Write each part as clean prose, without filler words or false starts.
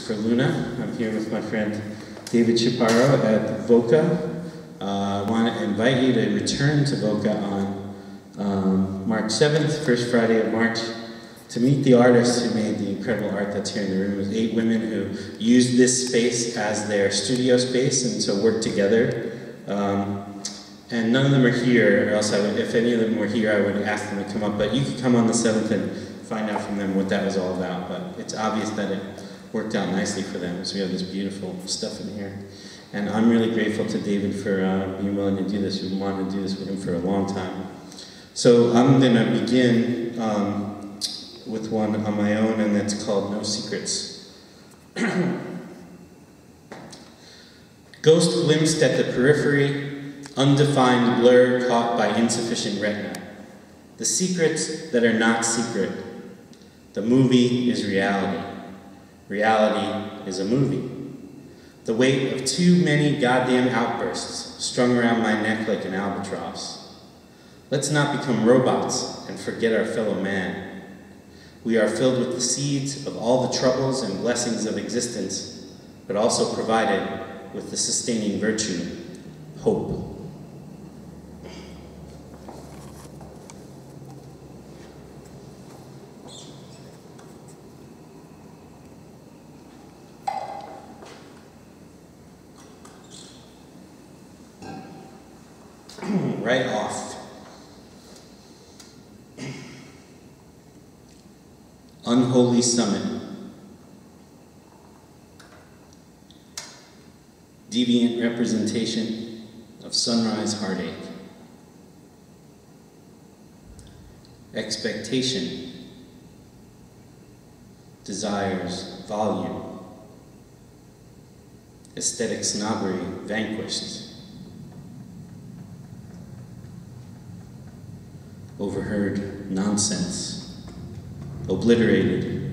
for Luna. I'm here with my friend David Chaparro at VOCA. I want to invite you to return to VOCA on March 7th, first Friday of March, to meet the artists who made the incredible art that's here in the room. It was 8 women who used this space as their studio space and so worked together. And none of them are here, or else I would, if any of them were here, I would ask them to come up. But you could come on the 7th and find out from them what that was all about. But it's obvious that it worked out nicely for them, so we have this beautiful stuff in here. And I'm really grateful to David for being willing to do this. We've wanted to do this with him for a long time. So I'm going to begin with one on my own, and that's called No Secrets. Ghost glimpsed at the periphery, undefined blur caught by insufficient retina. The secrets that are not secret. The movie is reality. Reality is a movie. The weight of too many goddamn outbursts strung around my neck like an albatross. Let's not become robots and forget our fellow man. We are filled with the seeds of all the troubles and blessings of existence, but also provided with the sustaining virtue, hope. Right off. Unholy summit. Deviant representation of sunrise heartache. Expectation. Desires volume. Aesthetic snobbery vanquished. Overheard nonsense, obliterated.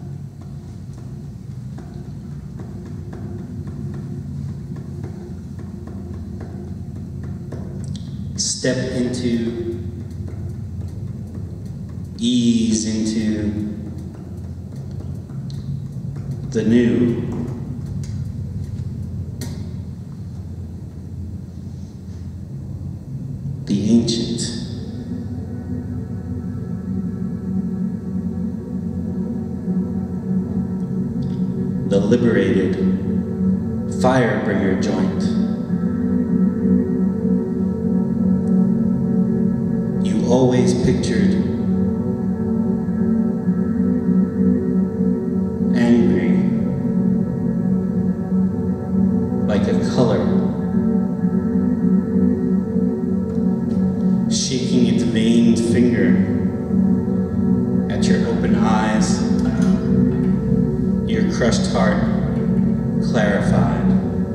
Step into, ease into the new. The ancient. The liberated firebringer joint. You always pictured angry, like a color, shaking its veined finger at your open eyes. Your crushed heart clarified.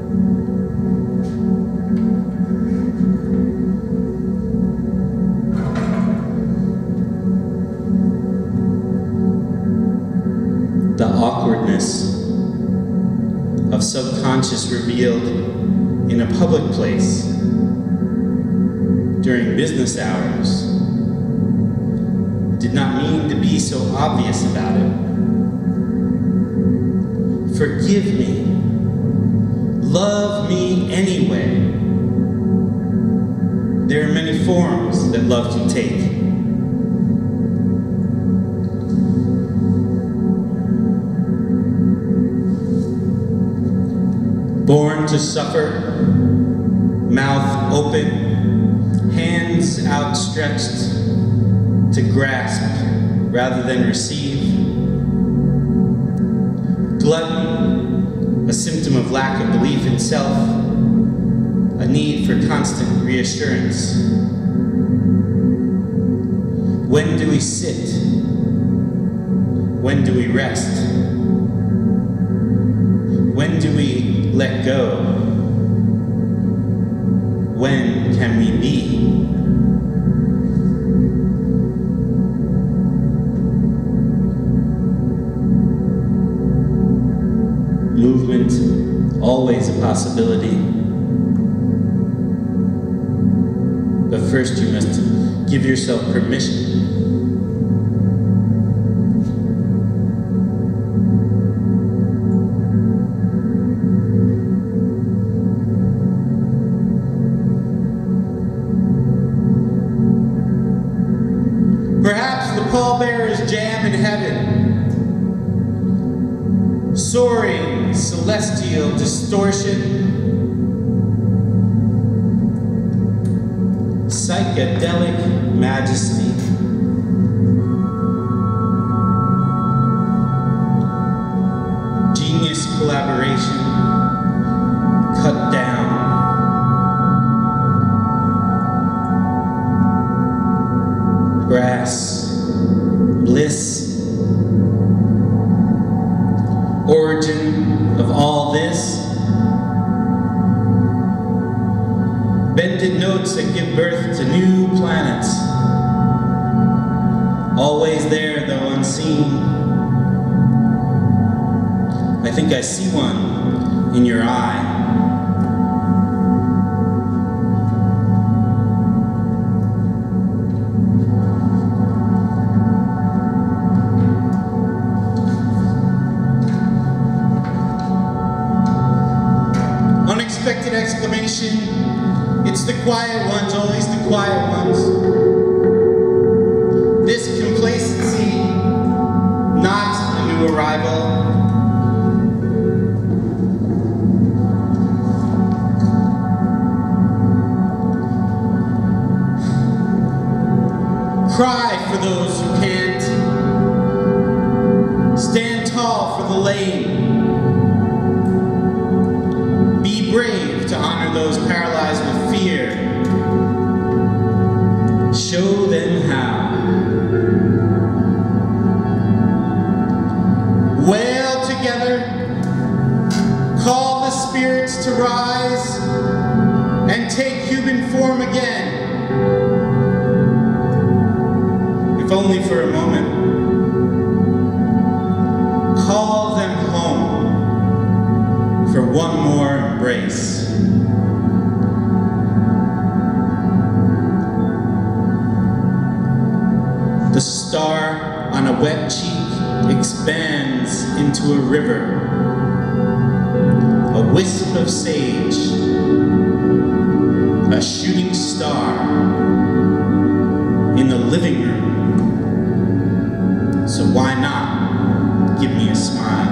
The awkwardness of subconscious revealed in a public place during business hours did not mean to be so obvious about it. Forgive me. Love me anyway. There are many forms that love can take. Born to suffer, mouth open, hands outstretched to grasp rather than receive. Gluttony, a symptom of lack of belief in self, a need for constant reassurance. When do we sit? When do we rest? When do we let go? When can we be? Movement, always a possibility. But first you must give yourself permission. soaring celestial distortion, psychedelic majesty. Genius collaboration, cut down. Grass, bliss, origin of all this. Bended notes that give birth to new planets. Always there, though unseen. I think I see one in your eye. Unexpected exclamation. It's the quiet ones, always the quiet ones. This complacency, not a new arrival. Cry for those who can't. Stand tall for the lame. Be brave to honor those paralyzed with fear. Show them how. Wail together. Call the spirits to rise and take human form again. If only for a moment. Call them home for one more embrace. The star on a wet cheek expands into a river, a wisp of sage, a shooting star in the living room. So why not give me a smile?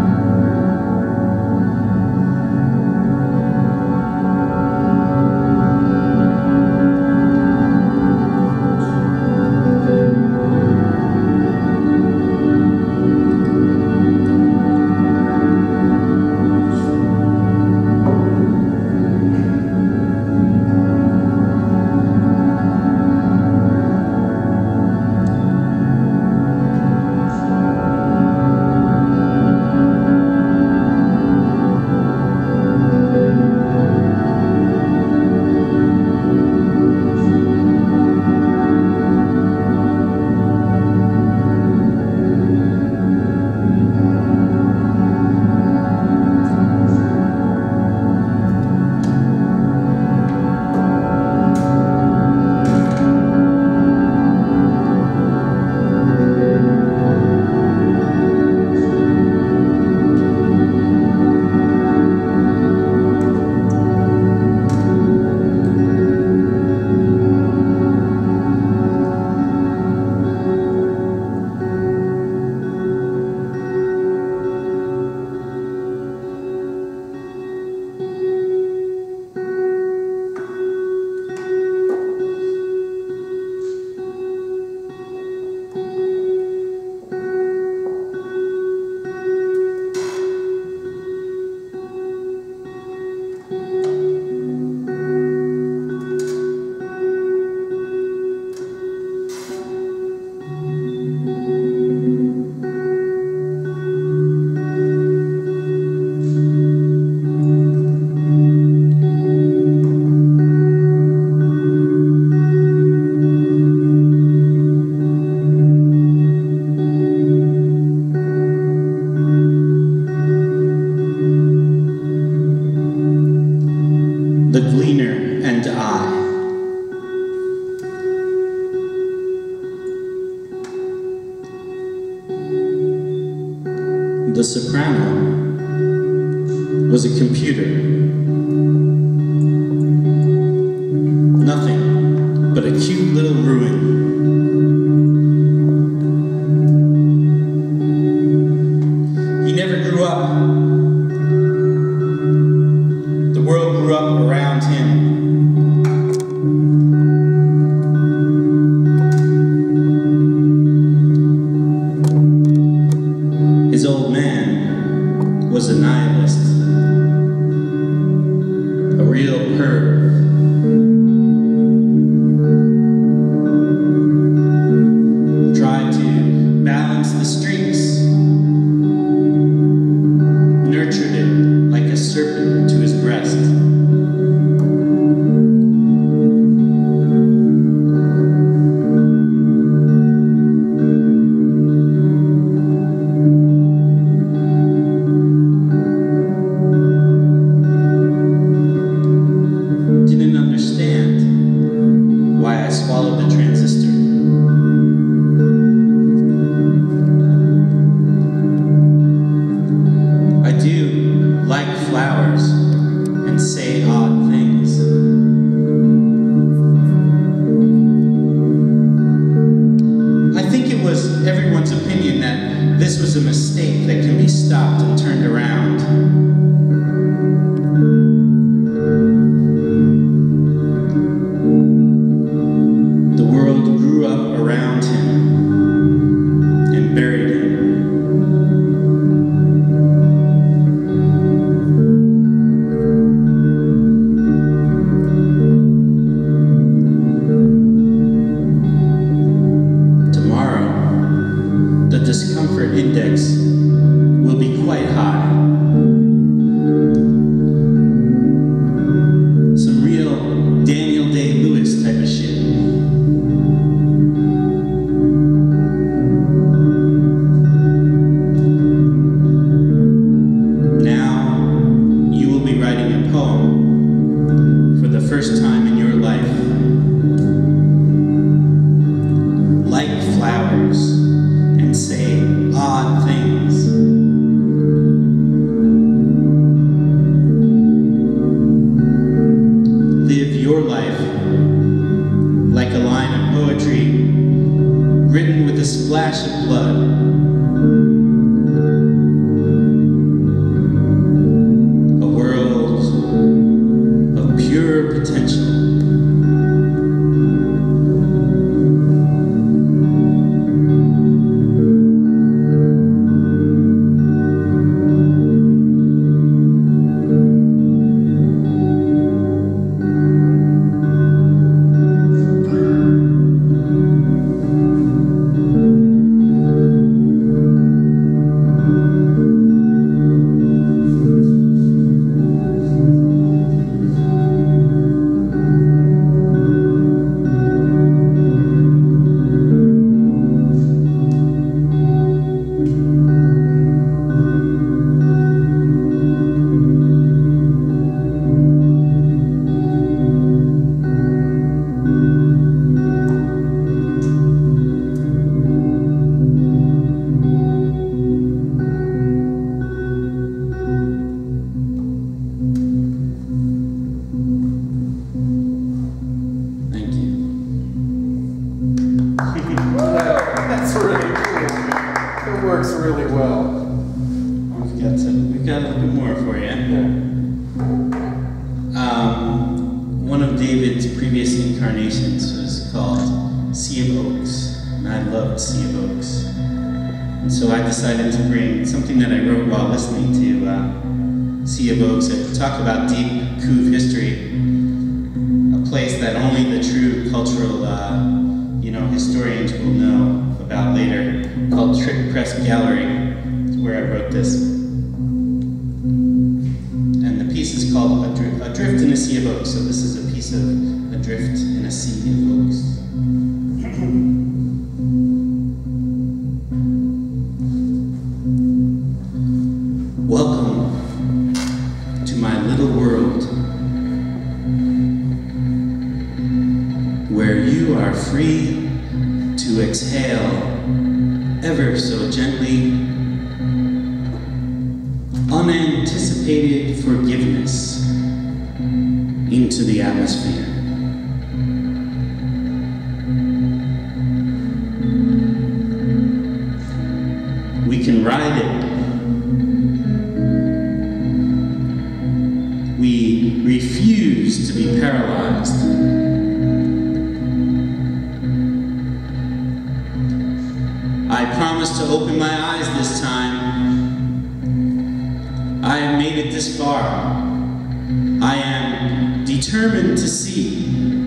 The Gleaner and I. The soprano was a computer. Nothing but a cute little ruin. He never grew grew up. The world grew up around him. His old man was a nihilist, a real perv. Tried to balance the streaks, nurtured it like a serpent to his breast. Didn't understand why I swallowed the transistor. I do like flowers and say odd things. I think it was everyone's opinion that this was a mistake that can be stopped and turned around. The world grew up around him and buried him. Tomorrow, the discomfort index will be quite high. Some real Daniel Day-Lewis type of shit. Now, you will be writing a poem for the first time in your life. Like flowers and say odd things. Live your life like a line of poetry written with a splash of blood. A world of pure potential. Thank you. That's really cool. It works really well. We've got a little bit more for you. One of David's previous incarnations was called Sea of Oaks, and I loved Sea of Oaks. And so I decided to bring something that I wrote while listening to Sea of Oaks and talk about deep Couve history, a place that only the true cultural historians will know about later, called Trick Press Gallery. It's where I wrote this. And the piece is called Adrift in a Sea of Oaks. So this is a piece of Adrift in a Sea of Oaks. Welcome to my little world, where you are free to exhale ever so gently unanticipated forgiveness into the atmosphere. We can ride it to be paralyzed. I promise to open my eyes this time. I have made it this far. I am determined to see.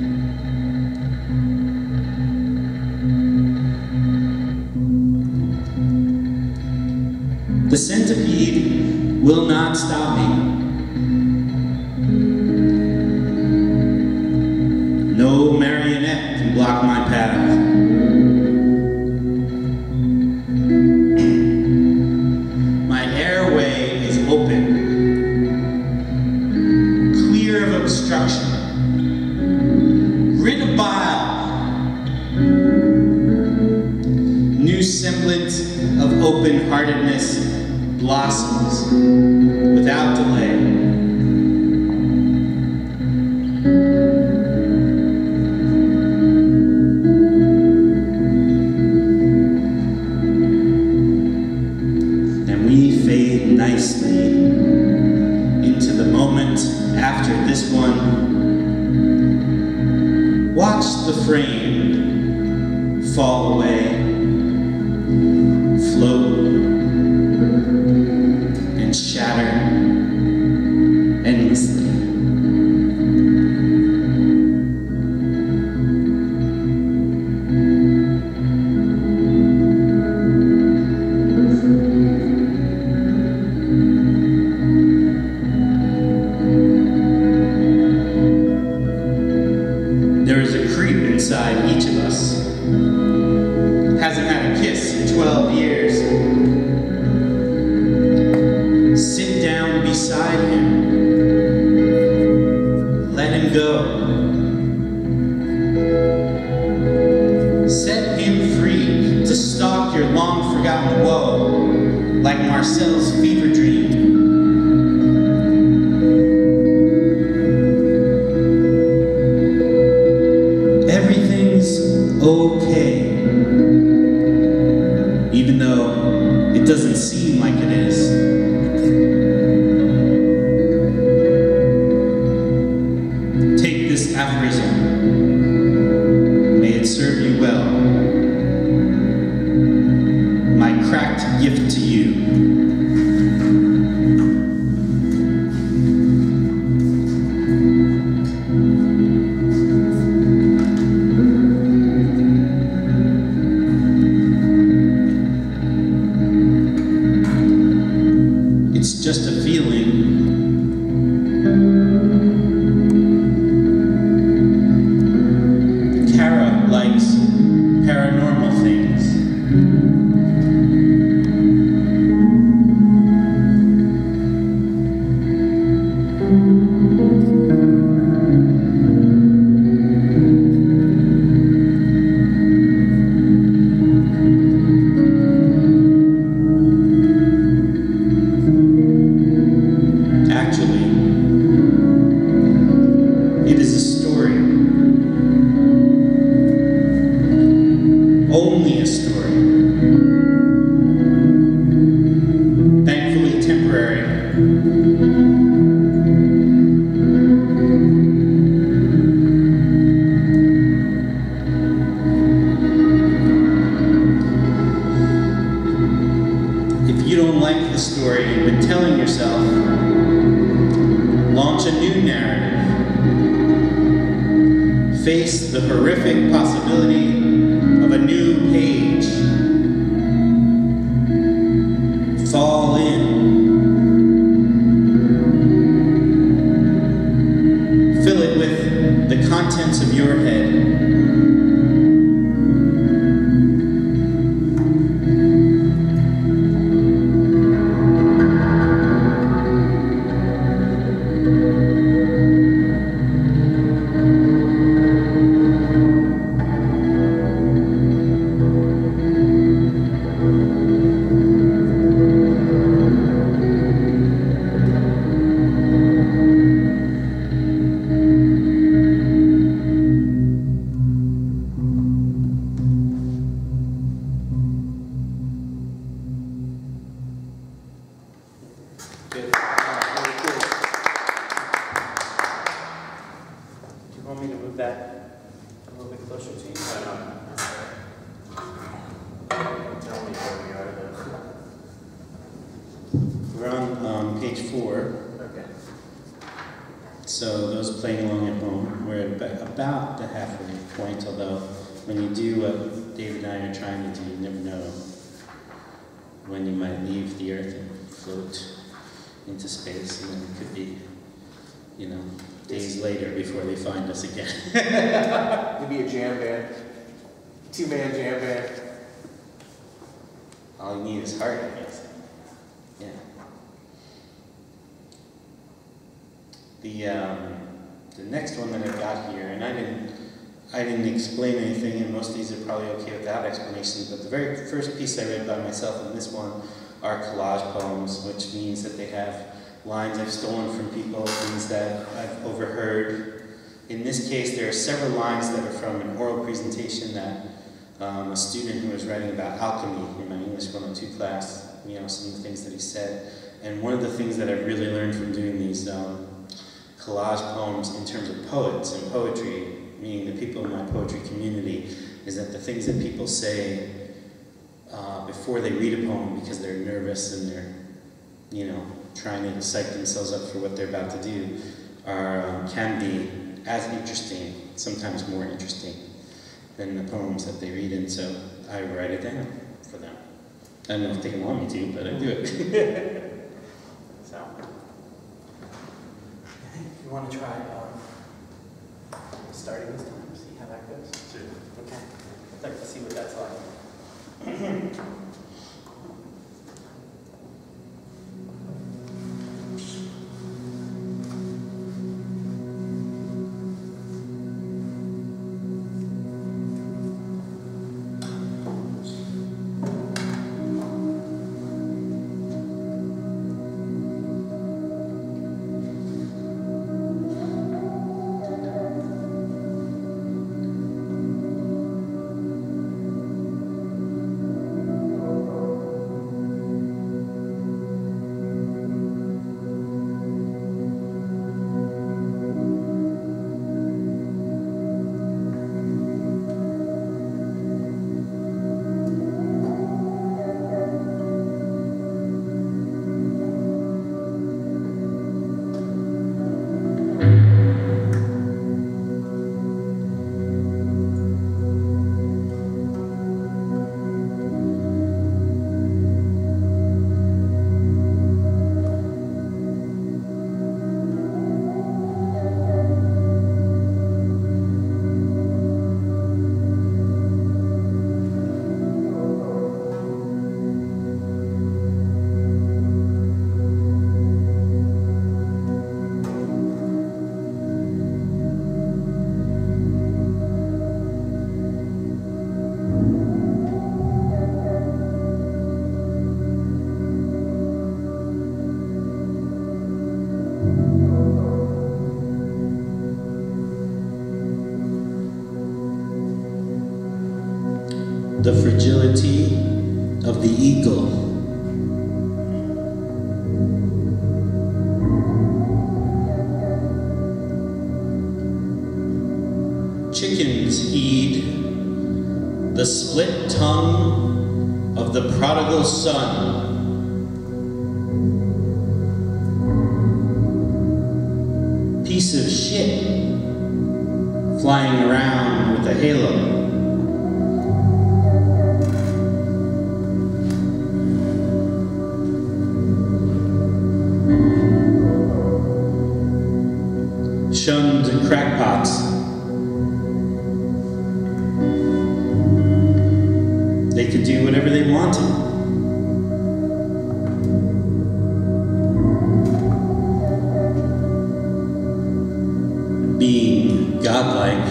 The centipede will not stop me. No marionette can block my path. My airway is open, clear of obstruction, rid of bile. New semblance of open-heartedness blossoms without delay. And we fade nicely into the moment after this one. Watch the frame fall away, float, and shatter endlessly. There is a creep inside each of us. Hasn't had a kiss in 12 years. Sit down beside him. Let him go. Set him free to stalk your long-forgotten woe, like Marcel's fever dream. Everything's okay, even though it doesn't seem like it is. Take this aphorism. May it serve you well. My cracked gift to you. It's just a feeling. Kara likes paranormal things. Actually, it is a story. Only a story. Thankfully temporary. If you don't like the story you've been telling yourself, launch a new narrative. Face the horrific possibility of a new page. Fall in. Fill it with the contents of your head. social change. I know. Tell me where we are though. We're on page 4. Okay. So those playing along at home, we're at about the halfway point, although when you do what David and I are trying to do, you never know when you might leave the Earth and float into space, and then it could be, you know, days later before they find us again. Maybe a jam band. 2-man jam band. All you need is heart, I guess. Yeah. The next one that I got here, and I didn't explain anything, and most of these are probably okay without explanations, but the very first piece I read by myself in this one are collage poems, which means that they have lines I've stolen from people, things that I've overheard. In this case, there are several lines that are from an oral presentation that a student who was writing about alchemy in my English 102 class, you know, some of the things that he said. And one of the things that I've really learned from doing these collage poems in terms of poets and poetry, meaning the people in my poetry community, is that the things that people say before they read a poem because they're nervous and they're, you know, trying to psych themselves up for what they're about to do can be as interesting, sometimes more interesting, than the poems that they read, and so I write it down for them. I don't know if they want me to, but I do it. So, You want to try starting this time? See how that goes? Sure. Okay. I'd like to see what that's like. The fragility of the eagle. Chickens heed the split tongue of the prodigal son. Piece of shit flying around with a halo. Shunned crackpots. They could do whatever they wanted. Being godlike.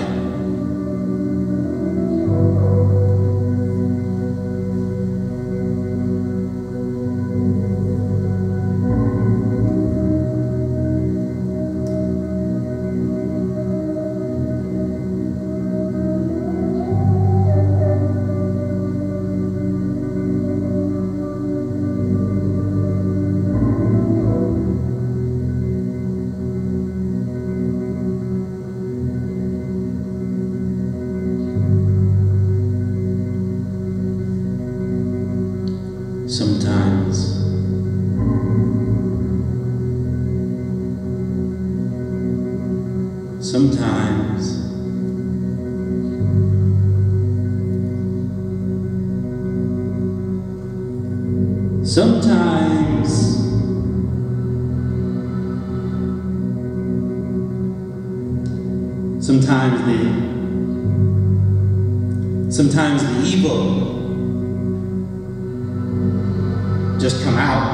Sometimes sometimes the evil just come out.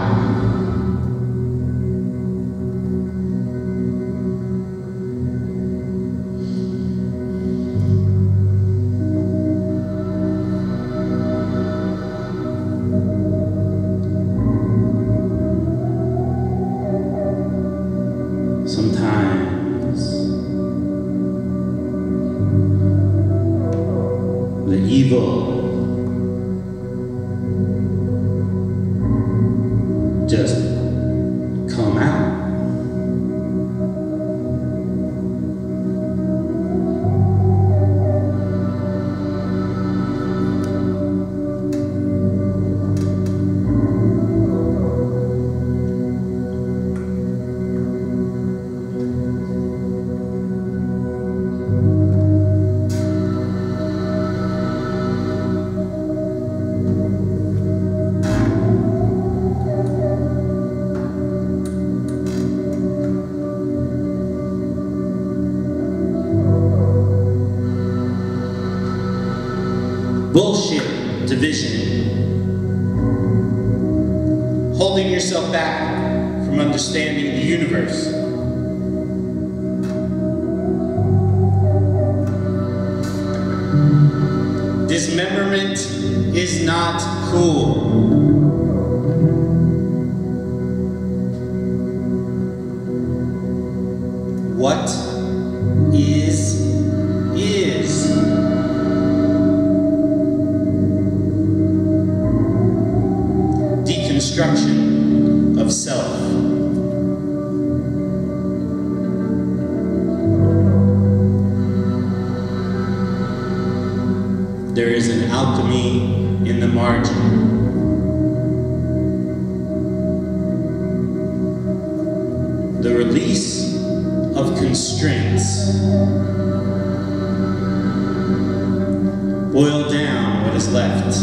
Sometimes the evil just come out. Bullshit division. Holding yourself back from understanding the universe. Dismemberment is not cool. What is. Deconstruction of self. There is an alchemy in the margin. The release of constraints. Boil down what is left.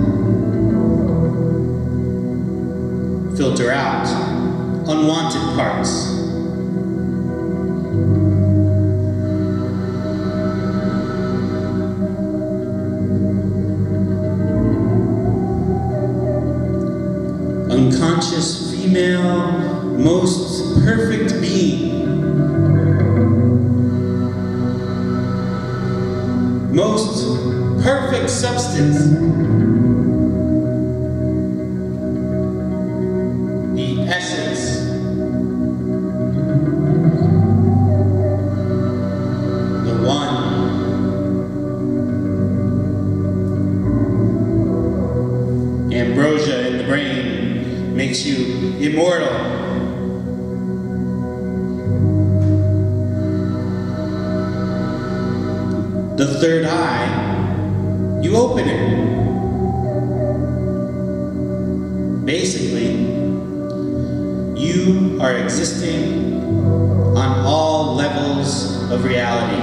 Filter out unwanted parts. Unconscious female, most perfect being. Most perfect substance. Essence, the one, ambrosia in the brain makes you immortal. The third eye, you open it. Basically, you are existing on all levels of reality.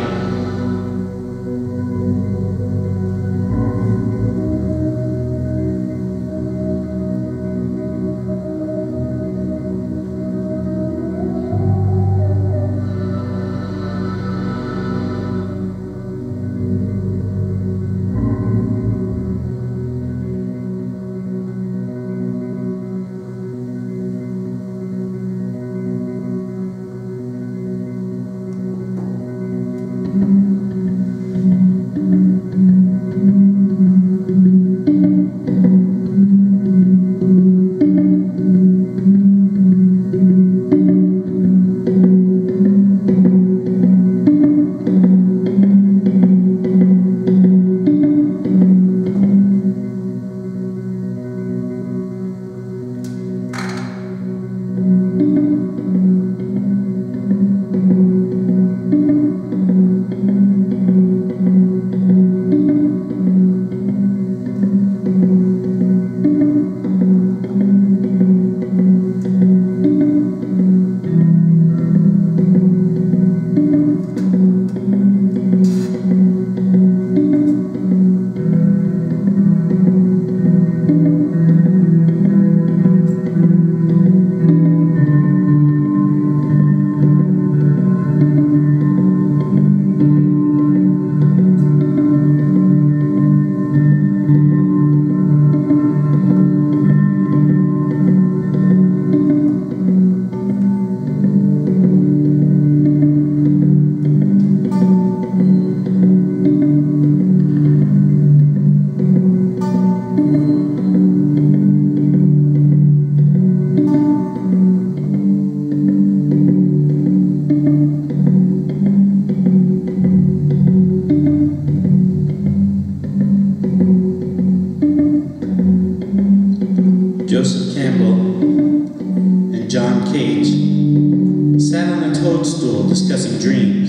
sat on a toadstool discussing dreams,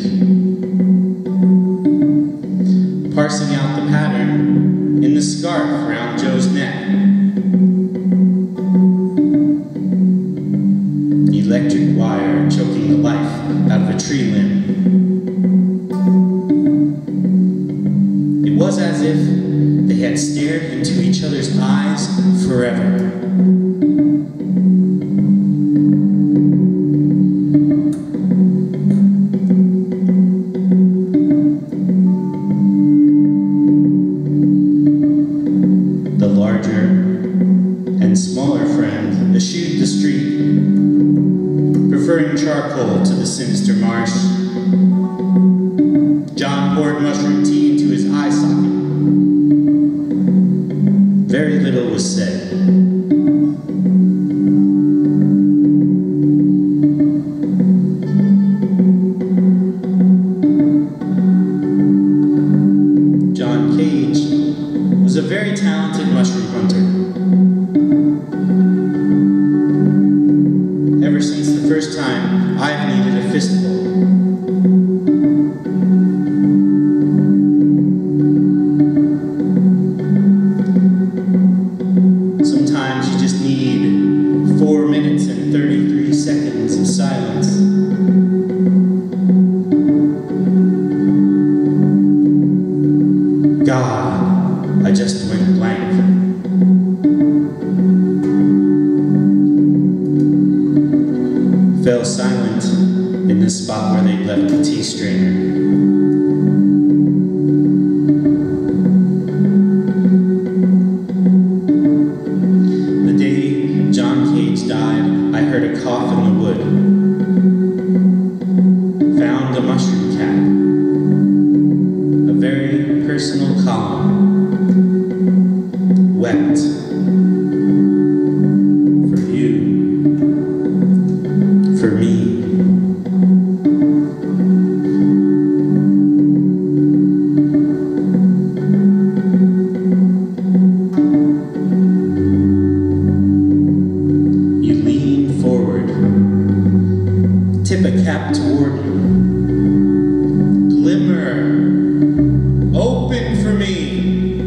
parsing out the pattern in the scarf around Joe's neck. Electric wire choking the life out of a tree limb. It was as if they had stared into each other's eyes forever. The larger and smaller friend eschewed the street, preferring charcoal to the sinister marsh. John poured mushroom tea into his eye socket. Very little was said. John Cage was a very talented mushroom hunter. Ever since the first time I've needed a fistful. Sometimes you just need 4 minutes and 33 seconds of silence. God, I just went blank. Fell silent in the spot where they left the tea strainer. The day John Cage died, I heard a cough in the wood. Found a mushroom cap. A very personal column. Wept. For you. For me. You lean forward, tip a cap toward me. Glimmer, open for me.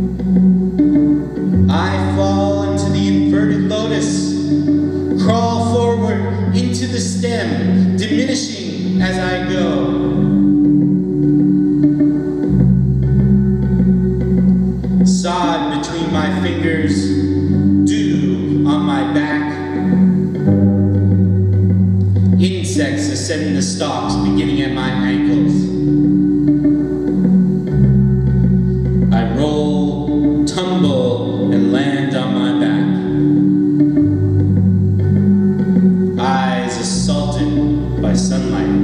I fall into the inverted lotus, crawl forward into the stem, diminishing as I go. Sod between my fingers, dew on my back. Insects ascend the stalks, beginning at my ankles. I roll, tumble, and land on my back. Eyes assaulted by sunlight.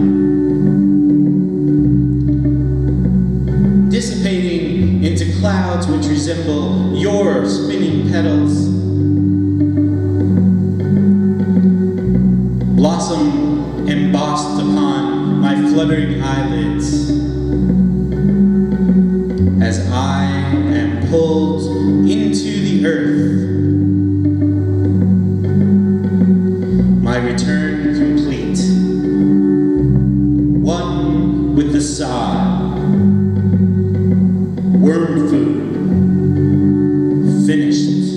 Dissipating into clouds which resemble your spinning petals. Blossom embossed upon my fluttering eyelids as I am pulled into the earth. My return complete, one with the sod, worm food, finished,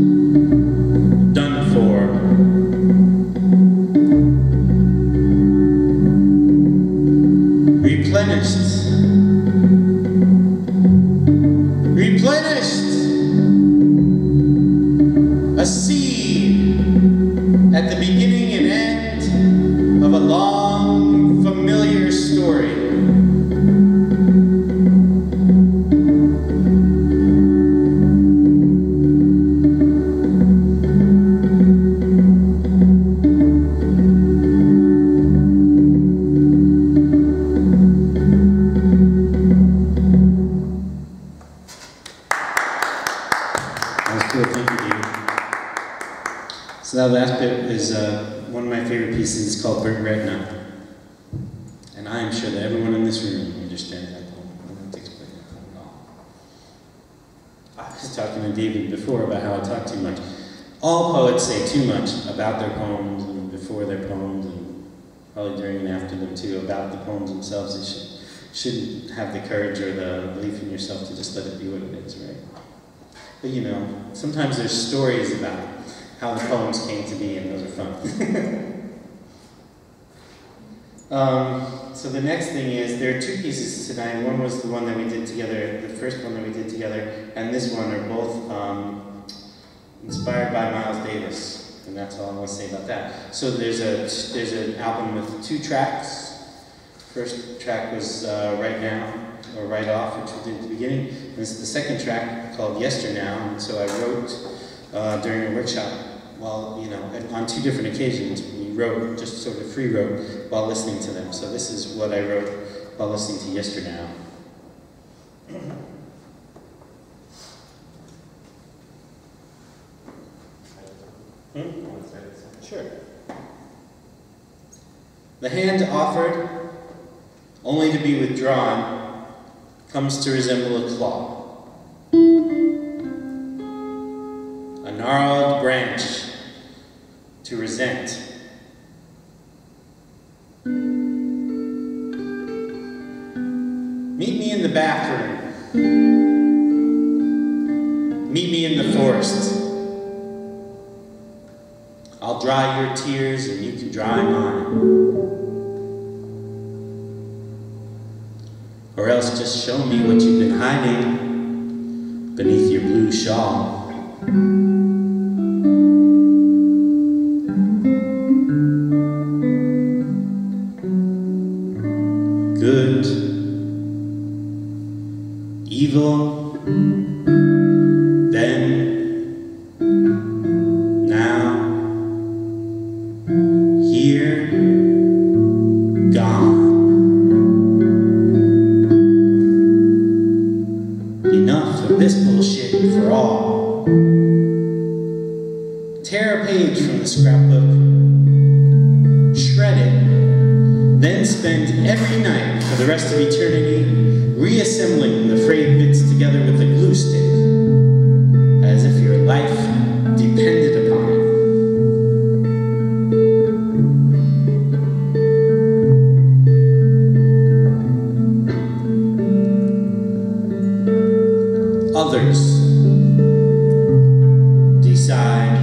done for. Replenished. Replenished. A seed at the beginning and end of a long, familiar story. So that last bit is one of my favorite pieces. It's called Burnt Retina. And I am sure that everyone in this room understands that poem. I don't have to explain that poem at all. I was talking to David before about how I talk too much. All poets say too much about their poems and before their poems. And probably during and after them too, about the poems themselves. You shouldn't have the courage or the belief in yourself to just let it be what it is, right? But you know, sometimes there's stories about how the poems came to be, and those are fun. So the next thing is, there are two pieces tonight. One was the one that we did together, the first one that we did together, and this one are both inspired by Miles Davis, and that's all I'm going to say about that. So there's an album with 2 tracks. First track was Right Now, or Right Off, which we did at the beginning. And this is the second track called Yesternow, and so I wrote during a workshop, while, you know, on 2 different occasions, we wrote, just sort of free wrote, while listening to them. So this is what I wrote while listening to Yesternow. Sure. The hand offered, only to be withdrawn, comes to resemble a claw. A gnarled branch to resent. Meet me in the bathroom. Meet me in the forest. I'll dry your tears and you can dry mine. Or else just show me what you've been hiding beneath your blue shawl. Good, evil, then, now, here, gone. Enough of this bullshit for all. Tear a page from the scrapbook, shred it, then spend every night for the rest of eternity reassembling the frayed bits together with a glue stick, as if your life depended upon it. Others decide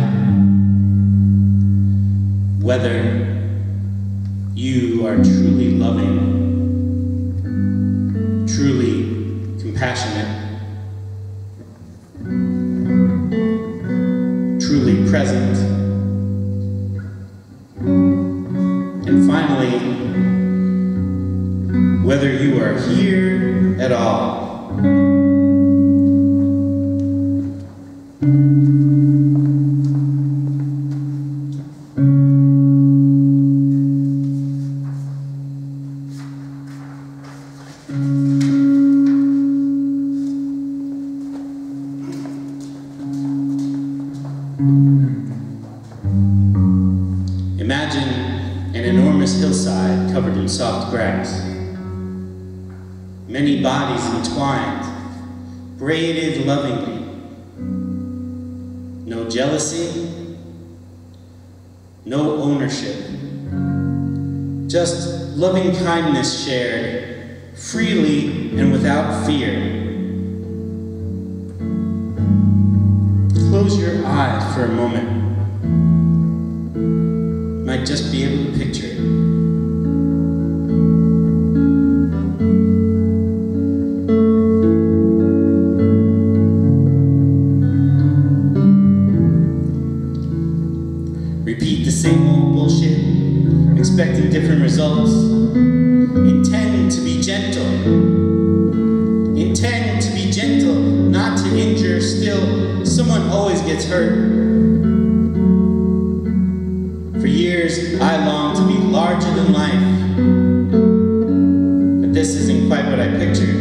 whether you are truly loving, truly compassionate, truly present, and finally, whether you are here at all. Imagine an enormous hillside covered in soft grass. Many bodies entwined, braided lovingly. No jealousy, no ownership. Just loving kindness shared, freely and without fear. Close your eyes for a moment. Might just be able to picture it. Repeat the same old bullshit, expecting different results. Intend to be gentle. Intend to be gentle, not to injure. Still, someone always gets hurt. For years, I longed to be larger than life, but this isn't quite what I pictured.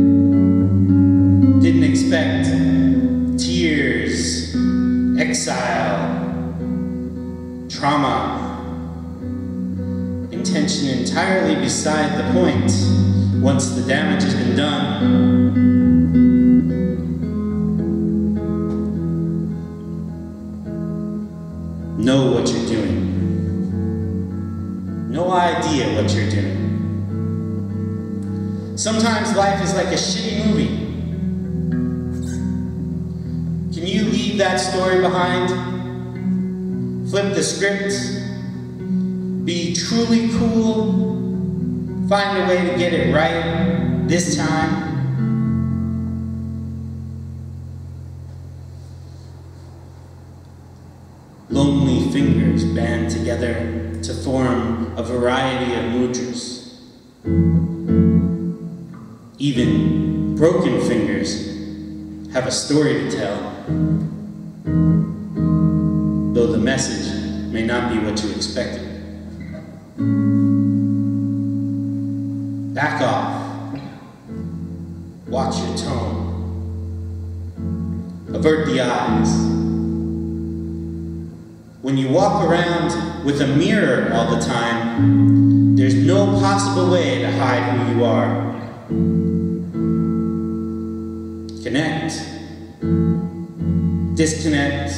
Didn't expect tears, exile, trauma, intention entirely beside the point once the damage has been done. Know what you're doing. no idea what you're doing. Sometimes life is like a shitty movie. Can you leave that story behind? Flip the script? Be truly cool? Find a way to get it right this time? Lonely fingers band together to form a variety of mudras. Even broken fingers have a story to tell, though the message may not be what you expected. Back off. Watch your tone. Avert the eyes. When you walk around with a mirror all the time, there's no possible way to hide who you are. Connect. Disconnect.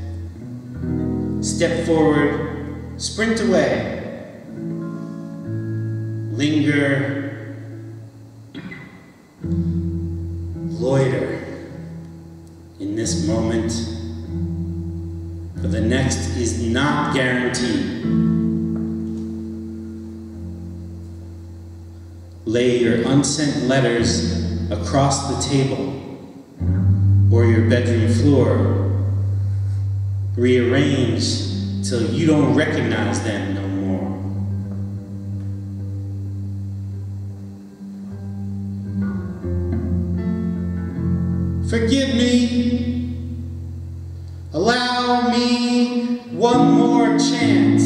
Step forward. Sprint away. Linger. Loiter in this moment, for the next is not guaranteed. Lay your unsent letters across the table or your bedroom floor. Rearrange till you don't recognize them no more. Forgive me. Allow me one more chance.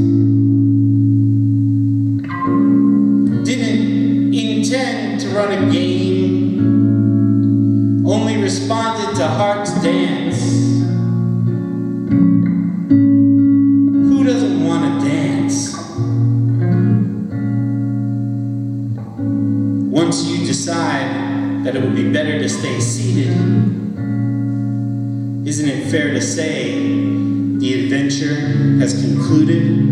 Didn't intend to run a game. Only responded to heart's dance. Who doesn't want to dance? Once you decide that it would be better to stay seated, isn't it fair to say the adventure has concluded?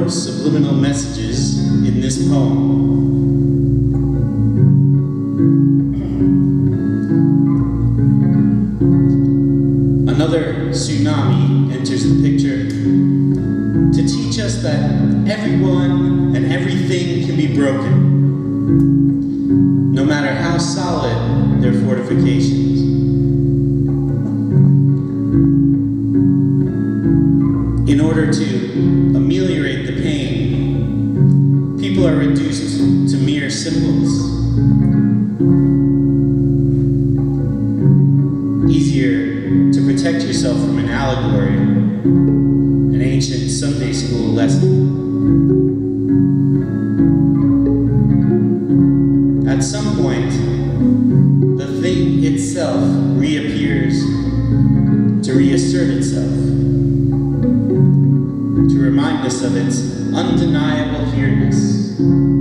of subliminal messages in this poem. Another tsunami enters the picture to teach us that everyone and everything can be broken, no matter how solid their fortifications. In order to ameliorate the pain, people are reduced to mere symbols. Easier to protect yourself from an allegory, an ancient Sunday school lesson. At some point, the thing itself reappears to reassert itself, to remind us of its undeniable here-ness.